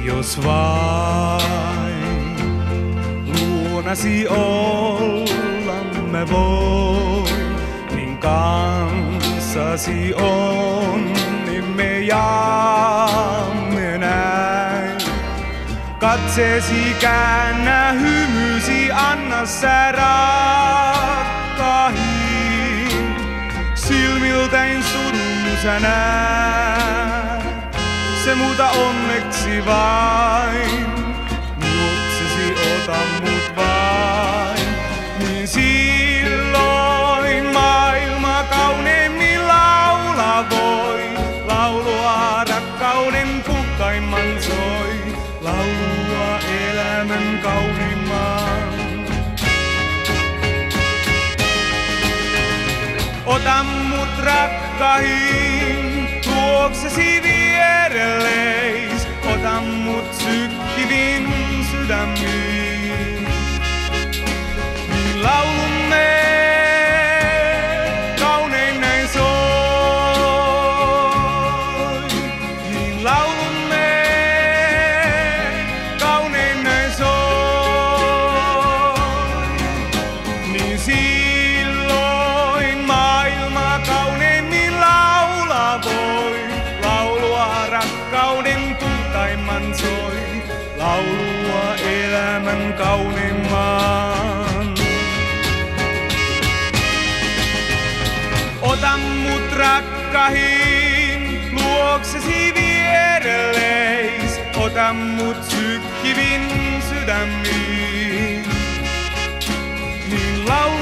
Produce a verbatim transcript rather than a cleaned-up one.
Jos vain luonasi olla mä voin, niin kanssasi on, niin me jaamme näin. Katseesi käännä, hymysi anna sä rakkahin, silmiltäin surun sä näet. Se muuta onneksi vain, juoksesi ota mut vain, niin silloin maailma kauneimmin laula voi. Laulua rakkauden puhtaimman soi, laulua elämän kauniimman. Ota mut rakkahin, tuoksesi vierelleis, ota mut sykkivin sydämiin. Niin laulumme kaunein näin soi, niin laulumme kaunein näin soi, niin silloin maailma kauneimmin laula voi. Rakkauden puhtaimman soi, laulua elämän kauniimman. Ota mut rakkahin, luoksesi vierelleis, ota mut sykkivin sydämiin. Niin laulu